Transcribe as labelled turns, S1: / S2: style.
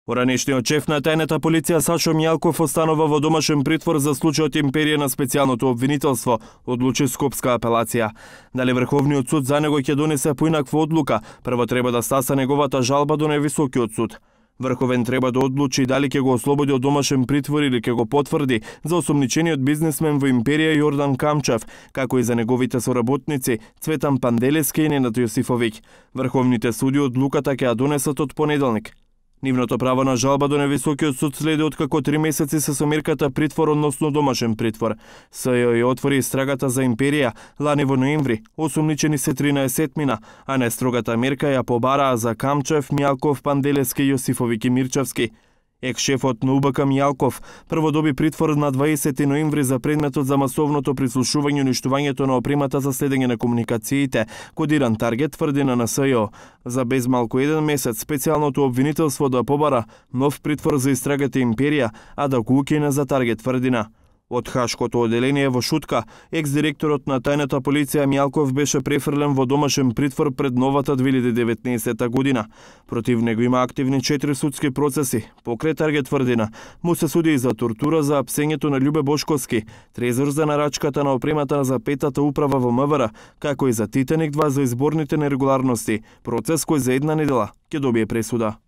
S1: Поранешниот шеф на тајната полиција Сашо Мијалков останува во домашен притвор за случајот Империја на специјалното обвинителство, одлучи Скопска апелација. Дали Врховниот суд за него ќе донесе поинаква одлука, прво треба да стаса неговата жалба до највисокиот суд. Врховен треба да одлучи дали ќе го ослободи од домашен притвор или ќе го потврди за осомничениот бизнисмен во Империја Јордан Камчев, како и за неговите соработници Цветан Панделески и Ненад Јосифовиќ. Врховните суди одлуката ќе ја донесат од понеделник. Нивното право на жалба до највисокиот суд следи откако 3 месеци се сомерката притвор, односно домашен притвор. СЈ отвори истрагата за Империја лани во ноември, осумничени се 13 а најстрогата мерка ја побараа за Камчев, Мијалков, Панделески, Јосифовиќ и Мирчевски. Екс-шефот на УБК Мијалков прво доби притвор на 20 ноември за предметот за масовното прислушување и уништувањето на опремата за следење на комуникациите, кодиран таргет, тврди на СЈ. За безмалку 1 месец специјалното обвинителство да побара нов притвор за истрагата Империја, а да го укине за таргет, тврдина. Од Хашкото оделение во Шутка, екс-директорот на тајната полиција Мијалков беше префрлен во домашен притвор пред новата 2019 година. Против него има активни 4 судски процеси. Покрај таргет, тврдина, му се суди и за тортура за апсењето на Љубе Бошковски, трезор за нарачката на опремата за петата управа во МВР, како и за Титаник 2 за изборните нерегуларности, процес кој за една недела ќе добие пресуда.